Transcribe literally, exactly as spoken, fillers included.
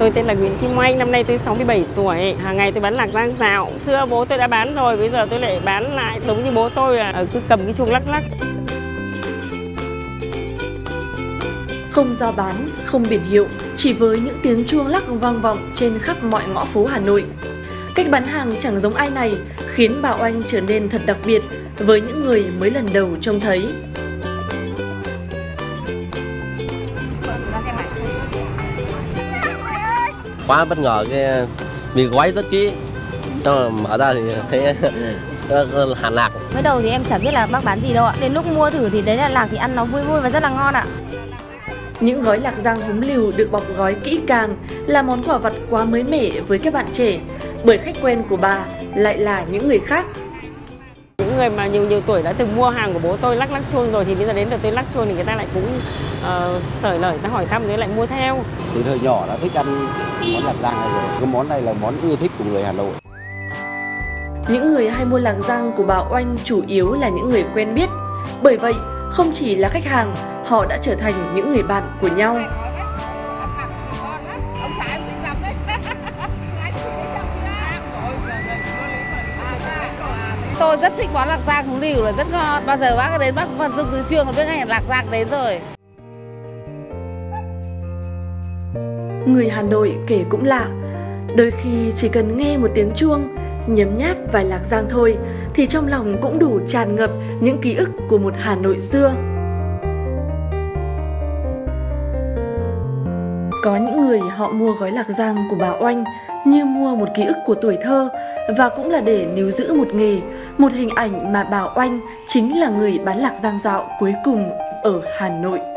Tôi tên là Nguyễn Kim Oanh, năm nay tôi sáu mươi bảy tuổi. Hàng ngày tôi bán lạc rang dạo. Xưa bố tôi đã bán rồi, bây giờ tôi lại bán lại giống như bố tôi là cứ cầm cái chuông lắc lắc. Không giao bán, không biển hiệu, chỉ với những tiếng chuông lắc vang vọng trên khắp mọi ngõ phố Hà Nội. Cách bán hàng chẳng giống ai này khiến bà Oanh trở nên thật đặc biệt với những người mới lần đầu trông thấy. Quá bất ngờ, cái mì gói rất kỹ, cho mở ra thì thấy hạt lạc. Mới đầu thì em chẳng biết là bác bán gì đâu ạ. Đến lúc mua thử thì đấy là lạc thì ăn nó vui vui và rất là ngon ạ. Những gói lạc rang húng liều được bọc gói kỹ càng là món quà vặt quá mới mẻ với các bạn trẻ, bởi khách quen của bà lại là những người khác. Những người mà nhiều nhiều tuổi đã từng mua hàng của bố tôi lắc lắc chuông rồi thì bây giờ đến được tôi lắc chuông thì người ta lại cũng uh, sởi lời, ta hỏi thăm rồi lại mua theo. Từ thời nhỏ đã thích ăn món lạc rang này rồi. Cái món này là món ưa thích của người Hà Nội. Những người hay mua lạc rang của bà Oanh chủ yếu là những người quen biết. Bởi vậy, không chỉ là khách hàng, họ đã trở thành những người bạn của nhau. Tôi rất thích món lạc rang húng liều, là rất ngon. Bao giờ bác đến bác vận dụng từ trường biết ngay lạc rang đến rồi. Người Hà Nội kể cũng lạ, đôi khi chỉ cần nghe một tiếng chuông, nhấm nháp vài lạc rang thôi thì trong lòng cũng đủ tràn ngập những ký ức của một Hà Nội xưa. Có những người họ mua gói lạc rang của bà Oanh như mua một ký ức của tuổi thơ, và cũng là để níu giữ một nghề, một hình ảnh mà bà Oanh chính là người bán lạc rang dạo cuối cùng ở Hà Nội.